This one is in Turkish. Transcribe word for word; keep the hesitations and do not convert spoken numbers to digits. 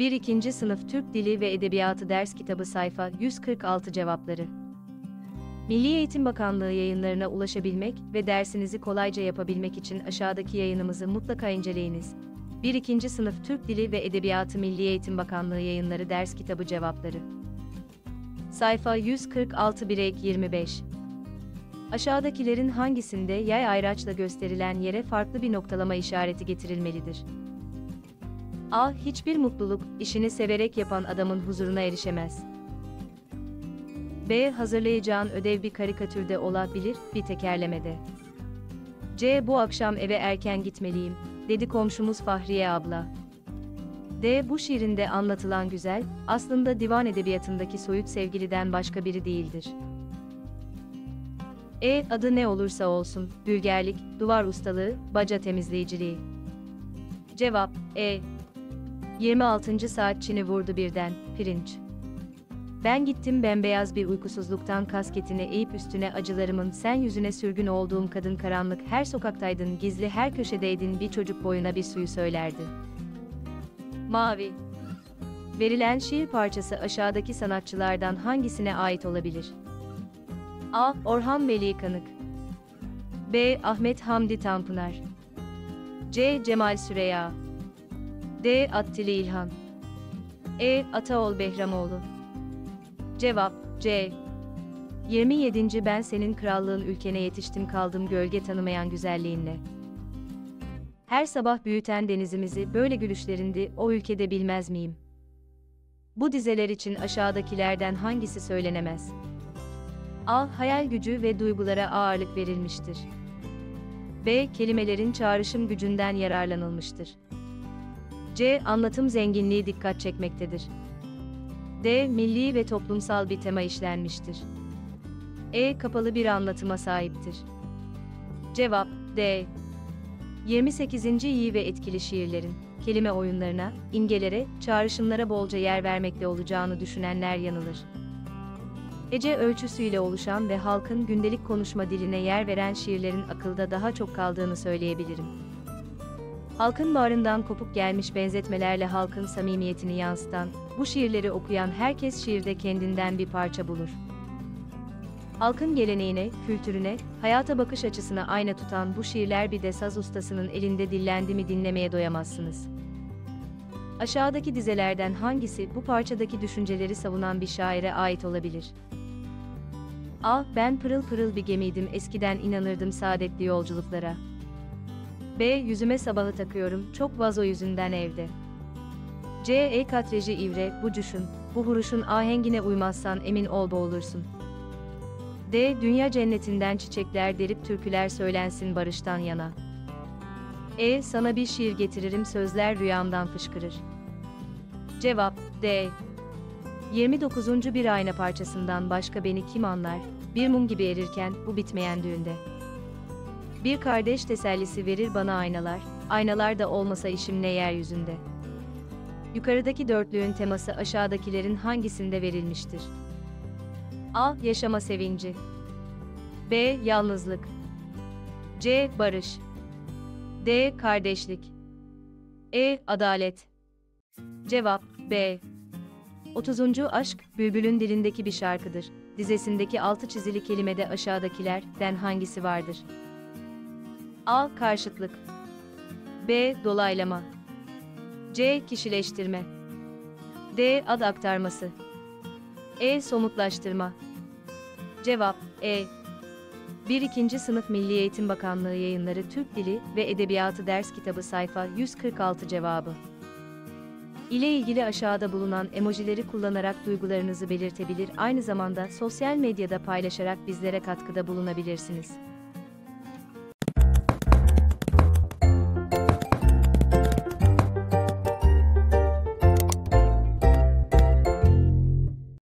bir ikinci sınıf Türk Dili ve Edebiyatı ders kitabı sayfa yüz kırk altı cevapları. Milli Eğitim Bakanlığı yayınlarına ulaşabilmek ve dersinizi kolayca yapabilmek için aşağıdaki yayınımızı mutlaka inceleyiniz. bir ikinci sınıf Türk Dili ve Edebiyatı Milli Eğitim Bakanlığı yayınları ders kitabı cevapları. Sayfa yüz kırk altı bir ek yirmi beş. Aşağıdakilerin hangisinde yay ayraçla gösterilen yere farklı bir noktalama işareti getirilmelidir? A. Hiçbir mutluluk, işini severek yapan adamın huzuruna erişemez. B. Hazırlayacağın ödev bir karikatürde olabilir, bir tekerlemede. C. Bu akşam eve erken gitmeliyim, dedi komşumuz Fahriye abla. D. Bu şiirinde anlatılan güzel, aslında divan edebiyatındaki soyut sevgiliden başka biri değildir. E. Adı ne olursa olsun, dülgerlik, duvar ustalığı, baca temizleyiciliği. Cevap, E. yirmi altıncı saat çini vurdu birden, pirinç. Ben gittim bembeyaz bir uykusuzluktan kasketini eğip üstüne acılarımın sen yüzüne sürgün olduğum kadın karanlık her sokaktaydın gizli her köşedeydin bir çocuk boyuna bir suyu söylerdi. Mavi. Verilen şiir parçası aşağıdaki sanatçılardan hangisine ait olabilir? A. Orhan Veli Kanık. B. Ahmet Hamdi Tanpınar. C. Cemal Süreya. D. Attili İlhan. E. Ataol Behramoğlu. Cevap, C. yirmi yedinci Ben senin krallığın ülkene yetiştim kaldım gölge tanımayan güzelliğinle. Her sabah büyüten denizimizi böyle gülüşlerindi o ülkede bilmez miyim? Bu dizeler için aşağıdakilerden hangisi söylenemez? A. Hayal gücü ve duygulara ağırlık verilmiştir. B. Kelimelerin çağrışım gücünden yararlanılmıştır. C. Anlatım zenginliği dikkat çekmektedir. D. Milli ve toplumsal bir tema işlenmiştir. E. Kapalı bir anlatıma sahiptir. Cevap, D. yirmi sekizinci iyi ve etkili şiirlerin, kelime oyunlarına, imgelere, çağrışımlara bolca yer vermekte olacağını düşünenler yanılır. Hece ölçüsüyle oluşan ve halkın gündelik konuşma diline yer veren şiirlerin akılda daha çok kaldığını söyleyebilirim. Halkın bağrından kopuk gelmiş benzetmelerle halkın samimiyetini yansıtan, bu şiirleri okuyan herkes şiirde kendinden bir parça bulur. Halkın geleneğine, kültürüne, hayata bakış açısına ayna tutan bu şiirler bir de saz ustasının elinde dillendi mi dinlemeye doyamazsınız. Aşağıdaki dizelerden hangisi bu parçadaki düşünceleri savunan bir şaire ait olabilir? A. Ben pırıl pırıl bir gemiydim eskiden inanırdım saadetli yolculuklara. B. Yüzüme sabahı takıyorum çok vazo yüzünden evde. C. Ey katreci ivre, bu cuşun, bu huruşun ahengine uymazsan emin ol boğulursun. D. Dünya cennetinden çiçekler derip türküler söylensin barıştan yana. E. Sana bir şiir getiririm sözler rüyamdan fışkırır. Cevap, D. yirmi dokuzuncu Bir ayna parçasından başka beni kim anlar, bir mum gibi erirken bu bitmeyen düğünde. Bir kardeş tesellisi verir bana aynalar, aynalar da olmasa işim ne yeryüzünde. Yukarıdaki dörtlüğün teması aşağıdakilerin hangisinde verilmiştir? A. Yaşama sevinci. B. Yalnızlık. C. Barış. D. Kardeşlik. E. Adalet. Cevap, B. otuzuncu Aşk, Bülbül'ün dilindeki bir şarkıdır. Dizesindeki altı çizili kelimede aşağıdakilerden hangisi vardır? A. Karşıtlık. B. Dolaylama. C. Kişileştirme. D. Ad aktarması. E. Somutlaştırma. Cevap, E. bir ikinci sınıf Milli Eğitim Bakanlığı yayınları Türk Dili ve Edebiyatı ders kitabı sayfa yüz kırk altı cevabı. İle ilgili aşağıda bulunan emojileri kullanarak duygularınızı belirtebilir, aynı zamanda sosyal medyada paylaşarak bizlere katkıda bulunabilirsiniz.